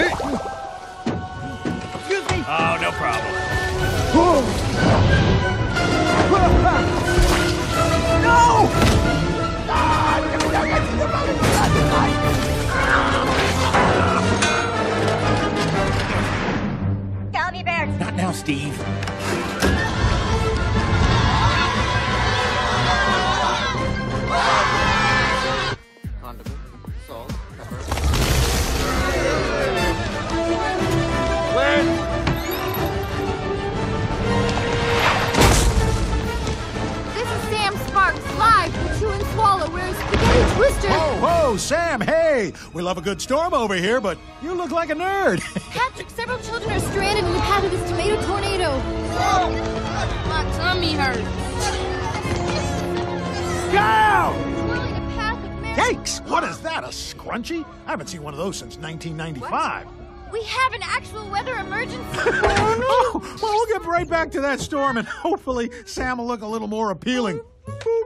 Excuse me? Oh, no problem. No! Gummy bears! Not now, Steve. Condiment, salt, pepper. Flint! This is Sam Sparks, live from Chew and Swallow, where Spaghetti Twister... Ho, Sam, hey! We love a good storm over here, but you look like a nerd. Patrick, several children are stranded in the path of this tomato tornado. My tummy hurts. Down! Swirling a path of Yikes! What is that, a scrunchie? I haven't seen one of those since 1995. We have an actual weather emergency. Oh, well, we'll get right back to that storm, and hopefully Sam will look a little more appealing. Ooh.